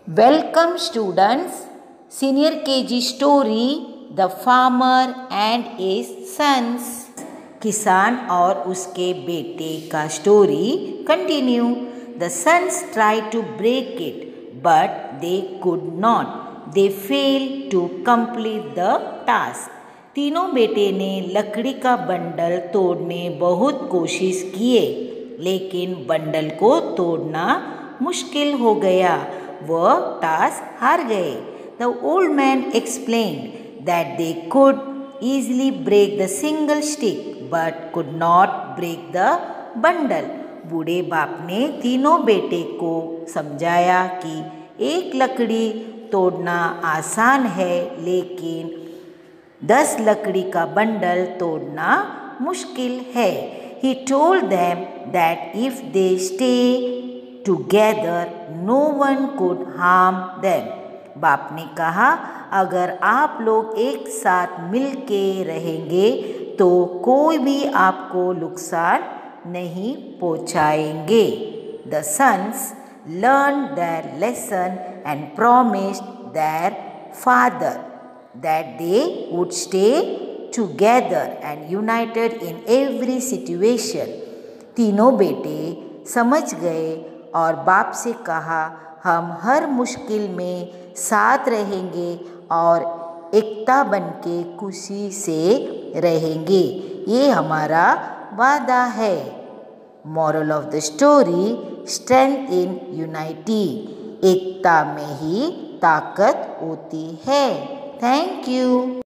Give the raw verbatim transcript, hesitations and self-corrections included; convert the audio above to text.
Welcome students, Senior K G story The Farmer and His Sons. किसान और उसके बेटे का story continue. The sons tried to break it, but they could not. They failed to complete the task. तीनों बेटे ने लकड़ी का बंडल तोड़ने बहुत कोशिश किए, लेकिन बंडल को तोड़ना मुश्किल हो गया. वह टास्क हार गए. The old man explained that they could easily break the single stick, but could not break the bundle. बूढ़े बाप ने तीनों बेटे को समझाया कि एक लकड़ी तोड़ना आसान है, लेकिन दस लकड़ी का बंडल तोड़ना मुश्किल है. He told them that if they stay together, no one could harm them. बाप ने कहा, अगर आप लोग एक साथ मिल के रहेंगे तो कोई भी आपको नुकसान नहीं पहुंचाएंगे. The sons learned their lesson and promised their father that they would stay together and united in every situation. तीनों बेटे समझ गए और बाप से कहा, हम हर मुश्किल में साथ रहेंगे और एकता बनके खुशी से रहेंगे. ये हमारा वादा है. Moral of the story, strength in unity. एकता में ही ताकत होती है. Thank you.